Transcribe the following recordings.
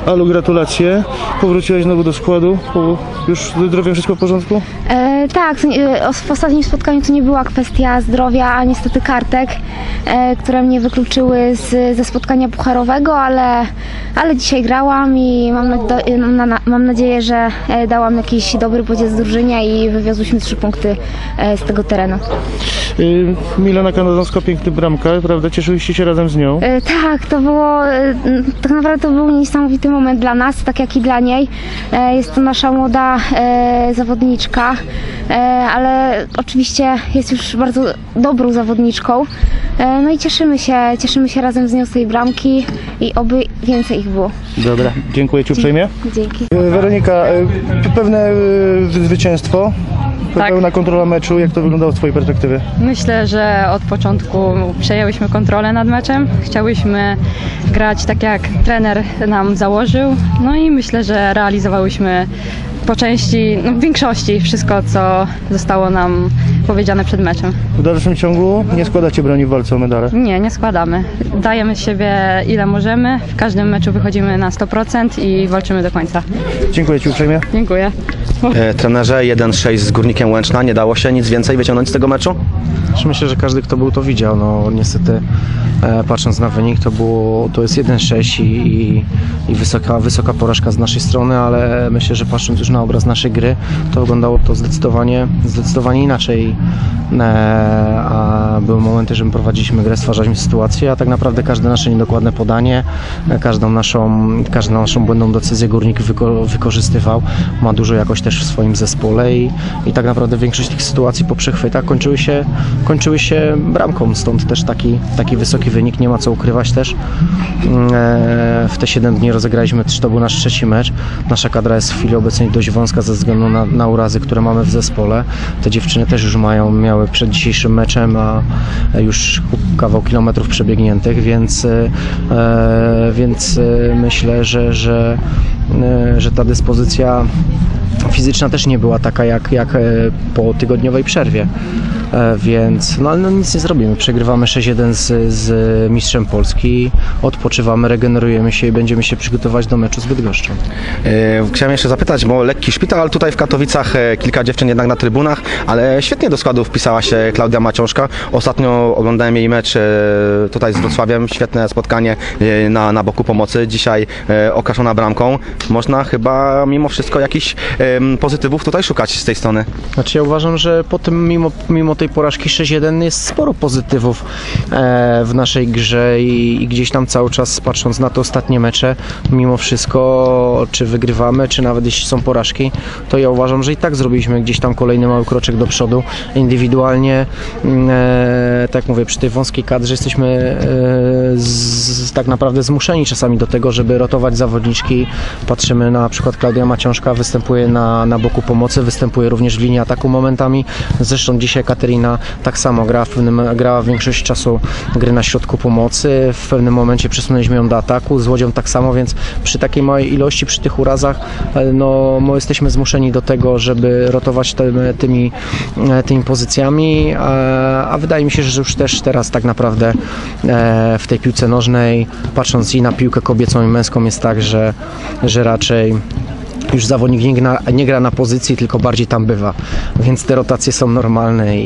Alu, gratulacje. Powróciłaś znowu do składu. Już z zdrowiem wszystko w porządku? Tak, w ostatnim spotkaniu to nie była kwestia zdrowia, a niestety kartek, które mnie wykluczyły ze spotkania pucharowego, ale dzisiaj grałam i mam nadzieję, że dałam jakiś dobry pocisk drużynie i wywiozłyśmy 3 punkty z tego terenu. Milena Kanadowska, piękny bramka, prawda? Cieszyliście się razem z nią? Tak, tak naprawdę to był niesamowity moment dla nas, tak jak i dla niej. Jest to nasza młoda zawodniczka, ale oczywiście jest już bardzo dobrą zawodniczką. No i cieszymy się razem z nią z tej bramki i oby więcej ich było. Dobra, dziękuję Ci uprzejmie. Dzięki. Weronika, pewne zwycięstwo, Tak. pełna kontrola meczu. Jak to wyglądało z Twojej perspektywy? Myślę, że od początku przejęłyśmy kontrolę nad meczem. Chciałyśmy grać tak, jak trener nam założył. No i myślę, że realizowałyśmy po części, w większości wszystko, co zostało nam powiedziane przed meczem. W dalszym ciągu nie składacie broni w walce o medale? Nie składamy. Dajemy z siebie ile możemy. W każdym meczu wychodzimy na 100% i walczymy do końca. Dziękuję Ci uprzejmie. Dziękuję. Trenerze, 1-6 z Górnikiem Łęczna, nie dało się nic więcej wyciągnąć z tego meczu? Myślę, że każdy, kto był, to widział. No niestety, patrząc na wynik, to jest 1-6 i wysoka porażka z naszej strony, ale myślę, że patrząc już na obraz naszej gry, to wyglądało to zdecydowanie inaczej. A były momenty, że my prowadziliśmy grę, stwarzaliśmy sytuację, a tak naprawdę każde nasze niedokładne podanie, każdą naszą błędną decyzję Górnik wykorzystywał. Ma dużo jakoś też w swoim zespole i tak naprawdę większość tych sytuacji po przechwytach kończyły się bramką, stąd też taki wysoki wynik, nie ma co ukrywać też. W te 7 dni rozegraliśmy, to był nasz 3. mecz. Nasza kadra jest w chwili obecnej dość wąska ze względu na urazy, które mamy w zespole. Te dziewczyny też już miały przed dzisiejszym meczem, a już kawał kilometrów przebiegniętych, więc myślę, że ta dyspozycja fizyczna też nie była taka jak po tygodniowej przerwie, więc no nic nie zrobimy. Przegrywamy 6-1 z mistrzem Polski, odpoczywamy, regenerujemy się i będziemy się przygotować do meczu z Bydgoszczą. Chciałem jeszcze zapytać, bo lekki szpital tutaj w Katowicach, kilka dziewczyn jednak na trybunach, ale świetnie do składu wpisała się Klaudia Maciążka. Ostatnio oglądałem jej mecz tutaj z Wrocławiem, świetne spotkanie na boku pomocy, dzisiaj okaszona bramką. Można chyba mimo wszystko jakichś pozytywów tutaj szukać z tej strony. Znaczy ja uważam, że po tym mimo tej porażki 6-1 jest sporo pozytywów w naszej grze i gdzieś tam cały czas, patrząc na te ostatnie mecze, mimo wszystko, czy wygrywamy, czy nawet jeśli są porażki, to ja uważam, że i tak zrobiliśmy gdzieś tam kolejny mały kroczek do przodu. Indywidualnie, tak jak mówię, przy tej wąskiej kadrze jesteśmy tak naprawdę zmuszeni czasami do tego, żeby rotować zawodniczki. Patrzymy na przykład Klaudia Maciążka, występuje na boku pomocy, występuje również w linii ataku momentami. Zresztą dzisiaj Katerina tak samo grała większość czasu gry na środku pomocy. W pewnym momencie przesunęliśmy ją do ataku, z Łodzią tak samo, więc przy takiej małej ilości, przy tych urazach, no jesteśmy zmuszeni do tego, żeby rotować tymi pozycjami, a wydaje mi się, że już też teraz tak naprawdę w tej piłce nożnej, patrząc i na piłkę kobiecą i męską, jest tak, że raczej już zawodnik nie gra na pozycji, tylko bardziej tam bywa, więc te rotacje są normalne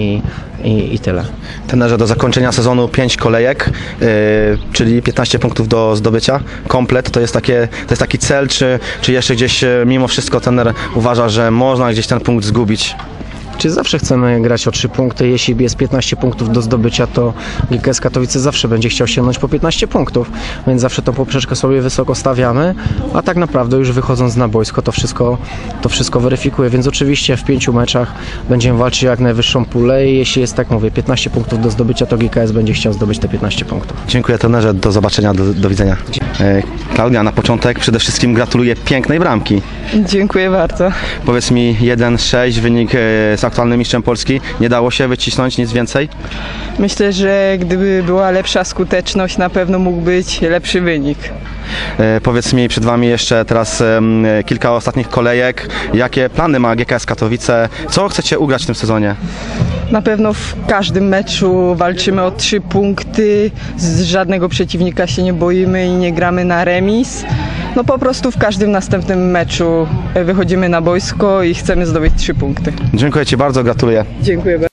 i tyle. Trenerze, do zakończenia sezonu 5 kolejek, czyli 15 punktów do zdobycia, komplet, to jest taki cel, czy jeszcze gdzieś mimo wszystko trener uważa, że można gdzieś ten punkt zgubić? Czy zawsze chcemy grać o 3 punkty? Jeśli jest 15 punktów do zdobycia, to GKS Katowice zawsze będzie chciał sięgnąć po 15 punktów, więc zawsze tą poprzeczkę sobie wysoko stawiamy, a tak naprawdę już wychodząc na boisko to wszystko weryfikuje, więc oczywiście w 5 meczach będziemy walczyć o jak najwyższą pulę i jeśli jest, tak mówię, 15 punktów do zdobycia, to GKS będzie chciał zdobyć te 15 punktów. Dziękuję trenerze, do zobaczenia, do widzenia. Klaudia, na początek przede wszystkim gratuluję pięknej bramki. Dziękuję bardzo. Powiedz mi, 1-6 wynik z aktualnym mistrzem Polski. Nie dało się wycisnąć nic więcej? Myślę, że gdyby była lepsza skuteczność, na pewno mógł być lepszy wynik. Powiedz mi, przed Wami jeszcze teraz kilka ostatnich kolejek. Jakie plany ma GKS Katowice? Co chcecie ugrać w tym sezonie? Na pewno w każdym meczu walczymy o 3 punkty, z żadnego przeciwnika się nie boimy i nie gramy na remis. No po prostu w każdym następnym meczu wychodzimy na boisko i chcemy zdobyć 3 punkty. Dziękuję Ci bardzo, gratuluję. Dziękuję bardzo.